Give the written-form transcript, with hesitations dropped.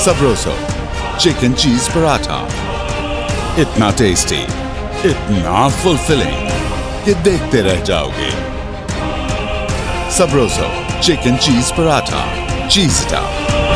सबरोसो chicken cheese paratha, इतना tasty, इतना fulfilling कि देखते रह जाओगे। सबरोसो chicken cheese paratha, cheese it up.